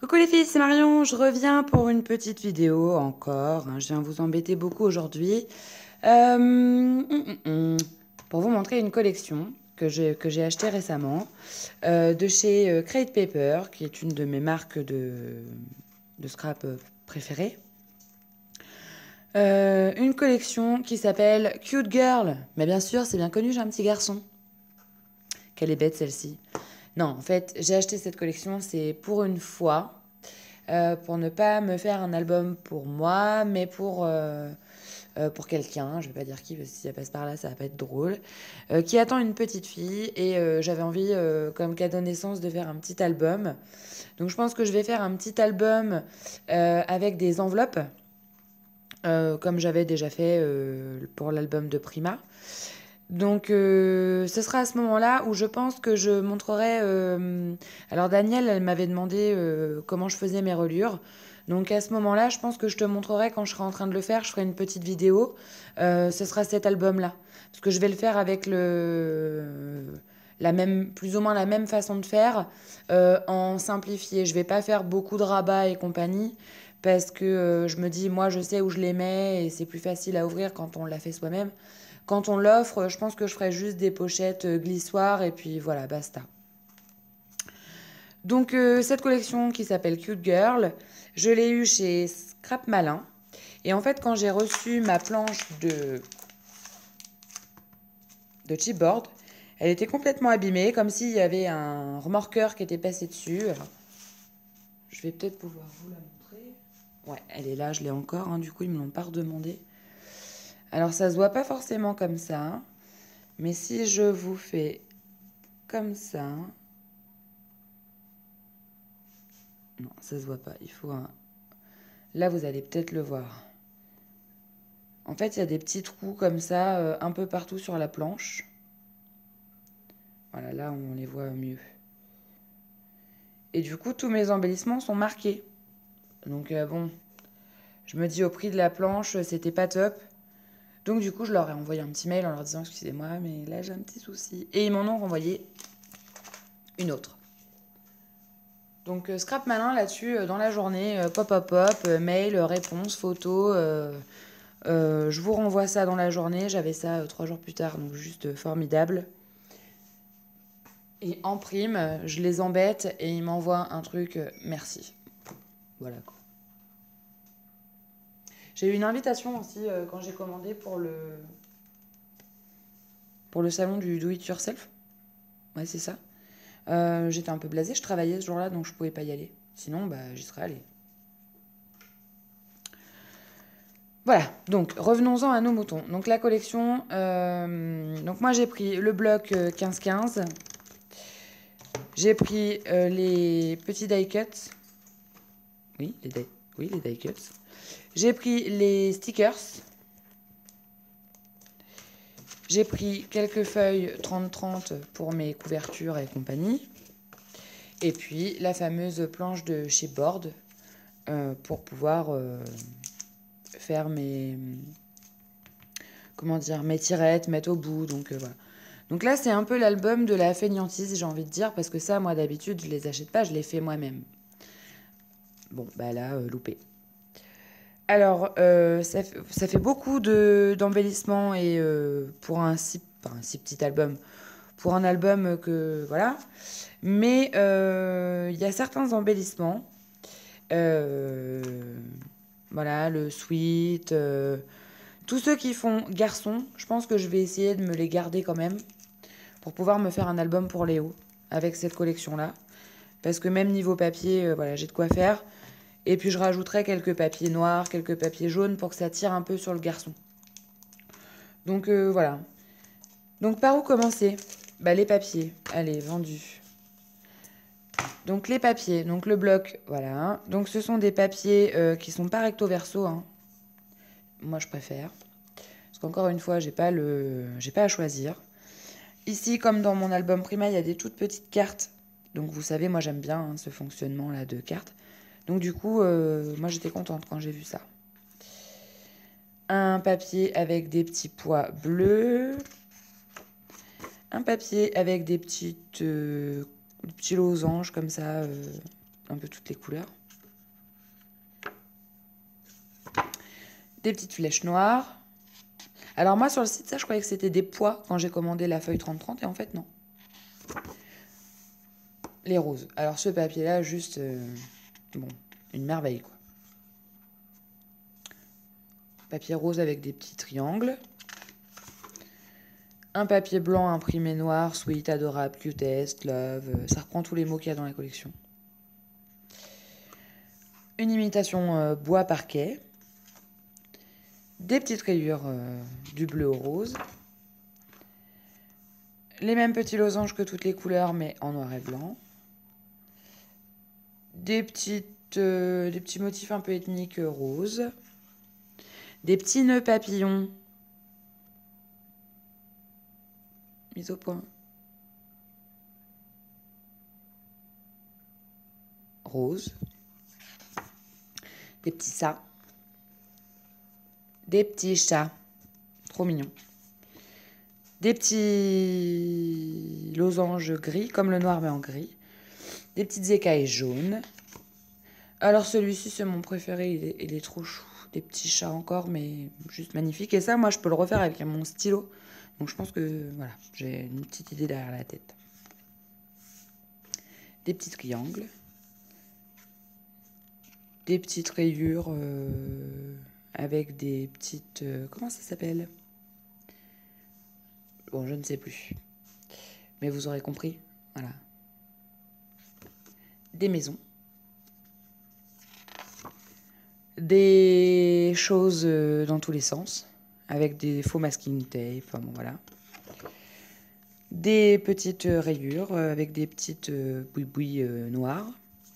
Coucou les filles, c'est Marion, je reviens pour une petite vidéo encore, hein. Je viens vous embêter beaucoup aujourd'hui. Pour vous montrer une collection que j'ai achetée récemment de chez Crate Paper, qui est une de mes marques de scrap préférées. Une collection qui s'appelle Cute Girl. Mais bien sûr, c'est bien connu, j'ai un petit garçon. Quelle est bête celle-ci. Non, en fait, j'ai acheté cette collection, c'est pour une fois, pour ne pas me faire un album pour moi, mais pour quelqu'un, je vais pas dire qui, parce que si ça passe par là, ça va pas être drôle, qui attend une petite fille, et j'avais envie, comme cadeau de naissance, de faire un petit album. Donc je pense que je vais faire un petit album avec des enveloppes, comme j'avais déjà fait pour l'album de Prima. Donc, ce sera à ce moment-là où je pense que je montrerai. Alors, Danielle, elle m'avait demandé comment je faisais mes reliures. Donc, à ce moment-là, je pense que je te montrerai quand je serai en train de le faire. Je ferai une petite vidéo. Ce sera cet album-là. Parce que je vais le faire avec plus ou moins la même façon de faire, en simplifié. Je vais pas faire beaucoup de rabats et compagnie. Parce que je me dis, moi, je sais où je les mets et c'est plus facile à ouvrir quand on l'a fait soi-même. Quand on l'offre, je pense que je ferai juste des pochettes glissoires et puis voilà, basta. Donc cette collection qui s'appelle Cute Girl, je l'ai eue chez Scrap Malin. Et en fait, quand j'ai reçu ma planche de chipboard, elle était complètement abîmée, comme s'il y avait un remorqueur qui était passé dessus. Alors, je vais peut-être pouvoir vous la montrer. Ouais, elle est là, je l'ai encore, hein, du coup ils me l'ont pas redemandé. Alors ça se voit pas forcément comme ça, mais si je vous fais comme ça, non, ça se voit pas. Il faut un... Là, vous allez peut-être le voir. En fait, il y a des petits trous comme ça, un peu partout sur la planche. Voilà, là, on les voit mieux. Et du coup, tous mes embellissements sont marqués. Donc, bon, je me dis au prix de la planche, c'était pas top. Donc, du coup, je leur ai envoyé un petit mail en leur disant, excusez-moi, mais là, j'ai un petit souci. Et ils m'en ont renvoyé une autre. Donc, scrap malin là-dessus, dans la journée, pop, pop, pop, mail, réponse, photo. Je vous renvoie ça dans la journée. J'avais ça 3 jours plus tard, donc juste formidable. Et en prime, je les embête et ils m'envoient un truc merci. Voilà quoi. J'ai eu une invitation aussi quand j'ai commandé pour le salon du Do It Yourself. Ouais, c'est ça. J'étais un peu blasée, je travaillais ce jour-là, donc je pouvais pas y aller. Sinon, bah, j'y serais allée. Voilà, donc revenons-en à nos moutons. Donc la collection, donc moi j'ai pris le bloc 15-15. J'ai pris les petits die cuts. Oui, les die cuts. J'ai pris les stickers. J'ai pris quelques feuilles 30-30 pour mes couvertures et compagnie. Et puis la fameuse planche de chipboard pour pouvoir faire mes tirettes, mettre au bout. Donc voilà. Donc là, c'est un peu l'album de la fainéantise, j'ai envie de dire, parce que ça, moi, d'habitude, je les achète pas, je les fais moi-même. Bon, bah là, loupé. Alors, ça fait beaucoup d'embellissements et pour un si petit album, pour un album que voilà. Mais il y a certains embellissements, euh, voilà, le sweat, tous ceux qui font garçon, je pense que je vais essayer de me les garder quand même pour pouvoir me faire un album pour Léo avec cette collection-là. Parce que même niveau papier, voilà, j'ai de quoi faire. Et puis je rajouterai quelques papiers noirs, quelques papiers jaunes pour que ça tire un peu sur le garçon. Donc voilà. Donc par où commencer? Bah les papiers. Allez, vendus. Donc les papiers. Donc le bloc, voilà. Donc ce sont des papiers qui sont pas recto verso, hein. Moi je préfère. Parce qu'encore une fois, j'ai pas à choisir. Ici, comme dans mon album Prima, il y a des toutes petites cartes. Donc vous savez, moi j'aime bien hein, ce fonctionnement-là de cartes. Donc du coup, moi j'étais contente quand j'ai vu ça. Un papier avec des petits pois bleus. Un papier avec des petits losanges comme ça, un peu toutes les couleurs. Des petites flèches noires. Alors moi sur le site, ça je croyais que c'était des pois quand j'ai commandé la feuille 30-30 et en fait non. Les roses. Alors ce papier là, juste, bon, une merveille quoi. Papier rose avec des petits triangles. Un papier blanc imprimé noir, sweet, adorable, cutest, love. Ça reprend tous les mots qu'il y a dans la collection. Une imitation bois parquet. Des petites rayures du bleu au rose. Les mêmes petits losanges que toutes les couleurs, mais en noir et blanc. Des petits motifs un peu ethniques roses. Des petits nœuds papillons mis au point. Rose. Des petits chats. Des petits chats. Trop mignons. Des petits losanges gris, comme le noir mais en gris. Des petites écailles jaunes. Alors celui-ci c'est mon préféré, il est trop chou. Des petits chats encore, mais juste magnifique. Et ça, moi, je peux le refaire avec mon stylo. Donc je pense que, voilà, j'ai une petite idée derrière la tête. Des petits triangles. Des petites rayures avec des petites... comment ça s'appelle? Bon, je ne sais plus. Mais vous aurez compris. Voilà. Des maisons. Des choses dans tous les sens. Avec des faux masking tape. Enfin bon, voilà. Des petites rayures avec des petites bouis-bouis noires.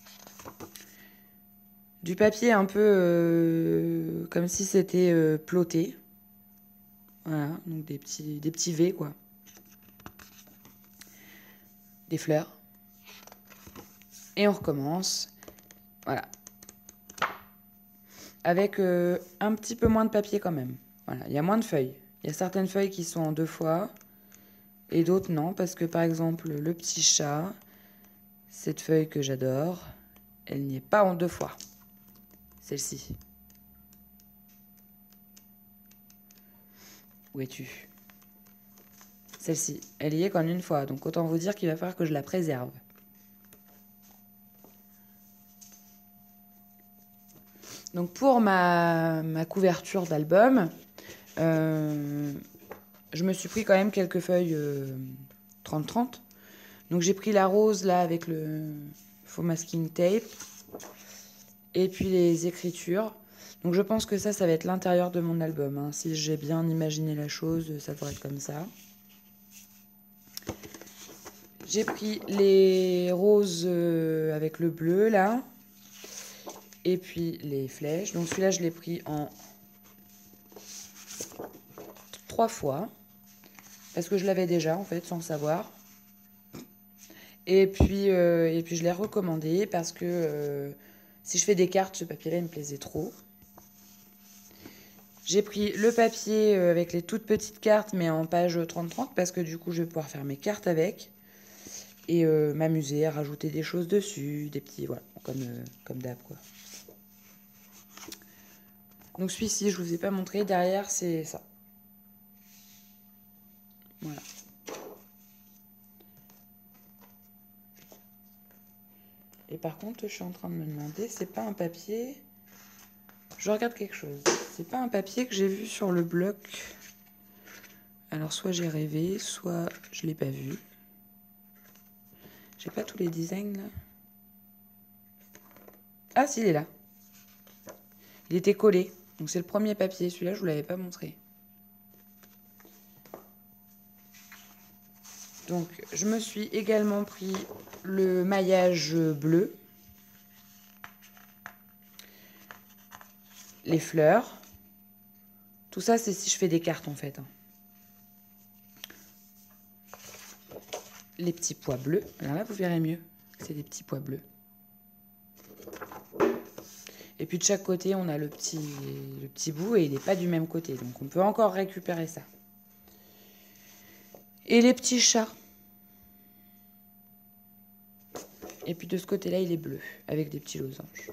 Du papier un peu comme si c'était ploté. Voilà, donc des petits V, quoi. Des fleurs. Et on recommence. Voilà. Avec un petit peu moins de papier quand même. Voilà, il y a moins de feuilles. Il y a certaines feuilles qui sont en 2 fois. Et d'autres non, parce que par exemple, le petit chat, cette feuille que j'adore, elle n'y est pas en 2 fois. Celle-ci. Où es-tu? Celle-ci, elle y est qu'en 1 fois, donc autant vous dire qu'il va falloir que je la préserve. Donc pour ma couverture d'album, je me suis pris quand même quelques feuilles 30-30. Donc j'ai pris la rose là avec le faux masking tape. Et puis les écritures. Donc je pense que ça va être l'intérieur de mon album. Hein. Si j'ai bien imaginé la chose, ça devrait être comme ça. J'ai pris les roses avec le bleu là. Et puis les flèches. Donc celui-là, je l'ai pris en 3 fois. Parce que je l'avais déjà en fait, sans le savoir. Et puis je l'ai recommandé parce que si je fais des cartes, ce papier-là, il me plaisait trop. J'ai pris le papier avec les toutes petites cartes, mais en page 30-30, parce que du coup, je vais pouvoir faire mes cartes avec. Et m'amuser à rajouter des choses dessus, des petits, voilà, comme d'hab, quoi. Donc celui-ci, je vous ai pas montré, derrière, c'est ça. Voilà. Et par contre, je suis en train de me demander, c'est pas un papier... Je regarde quelque chose. C'est pas un papier que j'ai vu sur le bloc. Alors, soit j'ai rêvé, soit je l'ai pas vu. J'ai pas tous les designs, là. Ah, si, il est là. Il était collé. Donc, c'est le premier papier. Celui-là, je vous l'avais pas montré. Donc, je me suis également pris le maillage bleu. Les fleurs. Tout ça, c'est si je fais des cartes, en fait. Les petits pois bleus. Alors là, vous verrez mieux. C'est des petits pois bleus. Et puis de chaque côté, on a le petit bout et il n'est pas du même côté. Donc on peut encore récupérer ça. Et les petits chats. Et puis de ce côté-là, il est bleu, avec des petits losanges.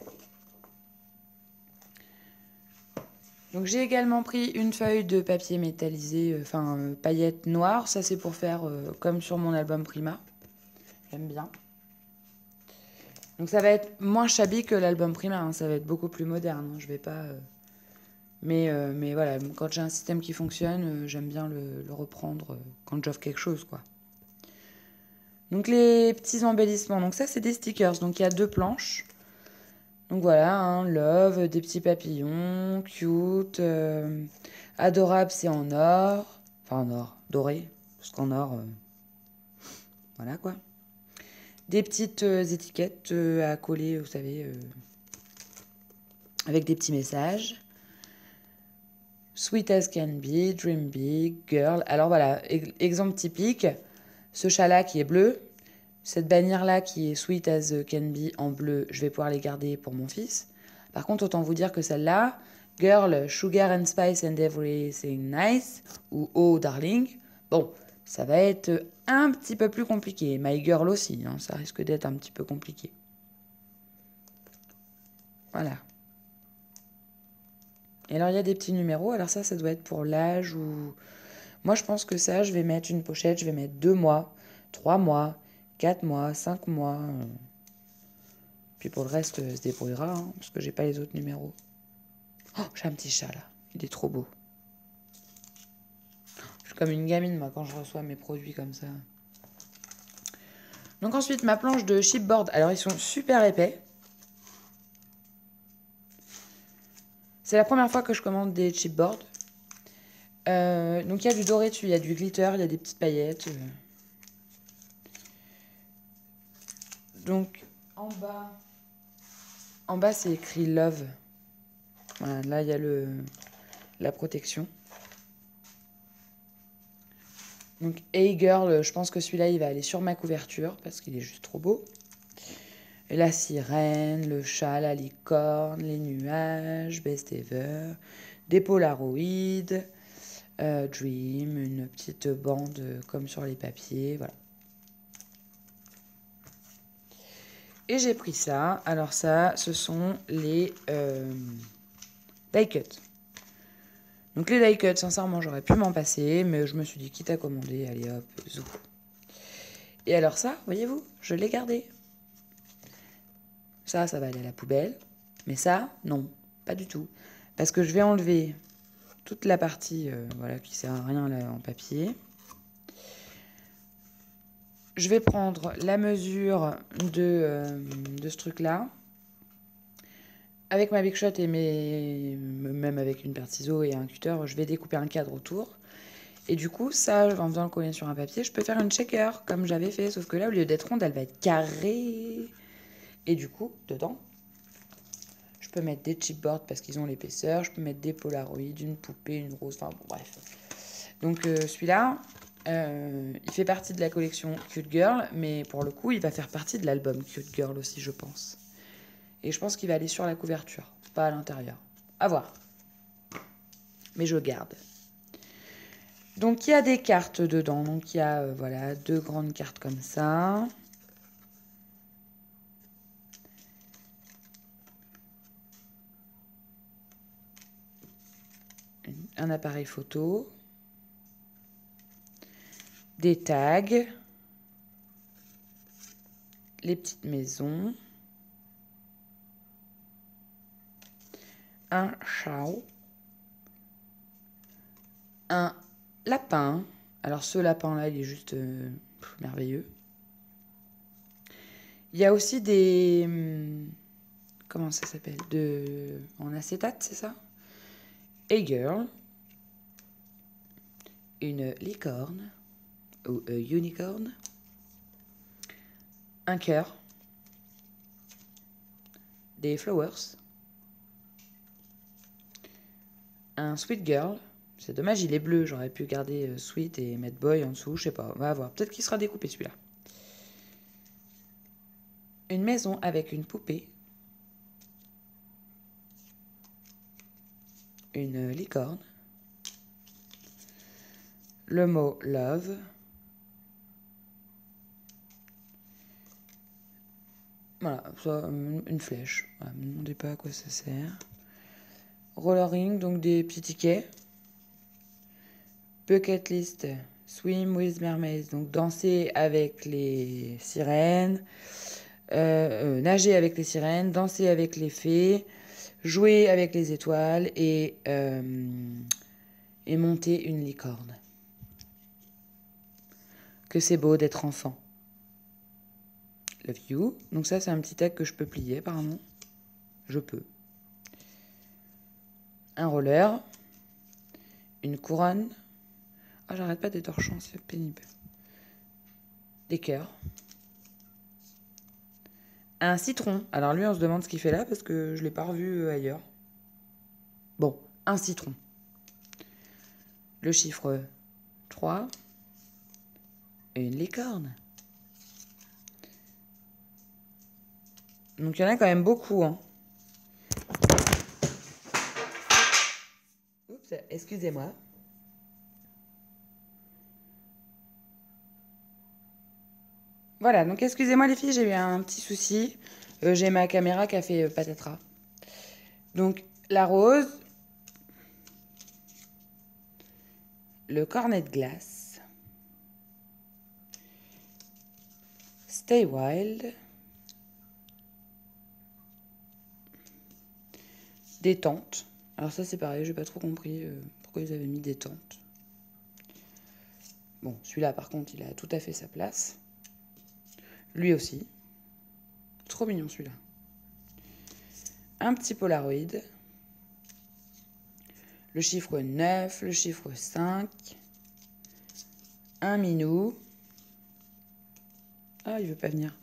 Donc j'ai également pris une feuille de papier métallisé, paillettes noires. Ça, c'est pour faire comme sur mon album Prima. J'aime bien. Donc ça va être moins shabby que l'album Prima, hein. Ça va être beaucoup plus moderne, hein. Je vais pas... Mais voilà, quand j'ai un système qui fonctionne, j'aime bien le reprendre quand j'offre quelque chose, quoi. Donc les petits embellissements, donc ça c'est des stickers, donc il y a 2 planches. Donc voilà, hein, love, des petits papillons, cute, adorable, c'est en or, enfin en or, doré, parce qu'en or, voilà quoi. Des petites étiquettes à coller, vous savez, avec des petits messages. Sweet as can be, dream big, girl. Alors voilà, exemple typique, ce chat-là qui est bleu, cette bannière-là qui est sweet as can be en bleu, je vais pouvoir les garder pour mon fils. Par contre, autant vous dire que celle-là, girl, sugar and spice and everything nice, ou oh darling, bon, ça va être un petit peu plus compliqué. My girl aussi, hein, ça risque d'être un petit peu compliqué. Voilà. Et alors, il y a des petits numéros. Alors ça doit être pour l'âge ou... Moi, je pense que ça, je vais mettre une pochette. Je vais mettre 2 mois, 3 mois, 4 mois, 5 mois. Puis pour le reste, se débrouillera, hein, parce que j'ai pas les autres numéros. Oh, j'ai un petit chat, là. Il est trop beau. Je suis comme une gamine, moi, quand je reçois mes produits comme ça. Donc ensuite, ma planche de chipboard. Alors, ils sont super épais. C'est la première fois que je commande des chipboards. Donc, il y a du doré dessus, il y a du glitter, il y a des petites paillettes. Donc, en bas, c'est écrit Love. Voilà, là, il y a la protection. Donc, Hey Girl, je pense que celui-là, il va aller sur ma couverture parce qu'il est juste trop beau. Et la sirène, le chat, la licorne, les nuages, Best Ever, des polaroids, Dream, une petite bande comme sur les papiers, voilà. Et j'ai pris ça. Alors ça, ce sont les die cut. Donc les die cut, sincèrement, j'aurais pu m'en passer, mais je me suis dit, quitte à commander, allez hop, zou. Et alors ça, voyez-vous, je l'ai gardé. Ça va aller à la poubelle. Mais ça, non, pas du tout. Parce que je vais enlever toute la partie voilà, qui sert à rien là, en papier. Je vais prendre la mesure de ce truc-là. Avec ma Big Shot et même avec une paire de ciseaux et un cutter, je vais découper un cadre autour. Et du coup, ça, en faisant le coller sur un papier, je peux faire une shaker, comme j'avais fait. Sauf que là, au lieu d'être ronde, elle va être carrée. Et du coup, dedans, je peux mettre des chipboards parce qu'ils ont l'épaisseur. Je peux mettre des polaroids, une poupée, une rose, enfin bon, bref. Donc celui-là, il fait partie de la collection Cute Girl, mais pour le coup, il va faire partie de l'album Cute Girl aussi, je pense. Et je pense qu'il va aller sur la couverture, pas à l'intérieur. À voir. Mais je garde. Donc il y a des cartes dedans. Donc il y a voilà, 2 grandes cartes comme ça. Un appareil photo. Des tags. Les petites maisons. Un chat. Un lapin. Alors ce lapin-là, il est juste merveilleux. Il y a aussi des... comment ça s'appelle? En acétate, c'est ça? A girl. Une licorne. Ou unicorn. Un cœur. Des flowers. Un sweet girl. C'est dommage, il est bleu. J'aurais pu garder sweet et mettre boy en dessous. Je sais pas, on va voir. Peut-être qu'il sera découpé celui-là. Une maison avec une poupée. Une licorne. Le mot love. Voilà, ça, une flèche. Voilà, ne me demandez pas à quoi ça sert. Roller ring, donc des petits tickets. Bucket list, swim with mermaids, donc danser avec les sirènes. Nager avec les sirènes, danser avec les fées, jouer avec les étoiles et monter une licorne. Que c'est beau d'être enfant. Love you. Donc ça, c'est un petit tag que je peux plier apparemment. Je peux. Un roller. Une couronne. Ah, j'arrête pas d'être torchant, c'est pénible. Des cœurs. Un citron. Alors lui, on se demande ce qu'il fait là parce que je ne l'ai pas revu ailleurs. Bon, un citron. Le chiffre 3. Une licorne. Donc il y en a quand même beaucoup. Hein. Oups, excusez-moi. Voilà, donc excusez-moi les filles, j'ai eu un petit souci. J'ai ma caméra qui a fait patatras. Donc la rose. Le cornet de glace. Stay Wild. Des tentes. Alors ça c'est pareil, j'ai pas trop compris pourquoi ils avaient mis des tentes. Bon, celui-là par contre, il a tout à fait sa place. Lui aussi. Trop mignon celui-là. Un petit Polaroid. Le chiffre 9, le chiffre 5. Un minou. Ah, il veut pas venir.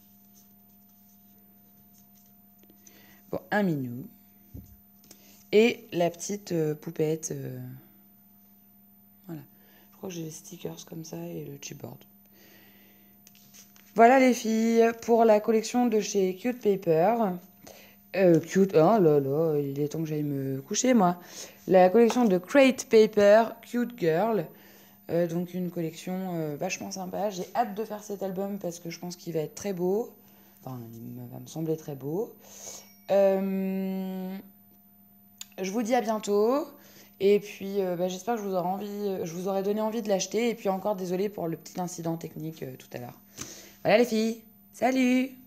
Bon, un minou. Et la petite poupette. Voilà. Je crois que j'ai les stickers comme ça et le chipboard. Voilà les filles pour la collection de chez Cute Paper. Cute, oh là là, il est temps que j'aille me coucher moi. La collection de Crate Paper Cute Girl. Donc une collection vachement sympa. J'ai hâte de faire cet album parce que je pense qu'il va être très beau. Enfin, il va me sembler très beau. Je vous dis à bientôt. Et puis j'espère que je vous aurai donné envie de l'acheter. Et puis encore désolée pour le petit incident technique tout à l'heure. Voilà les filles, salut!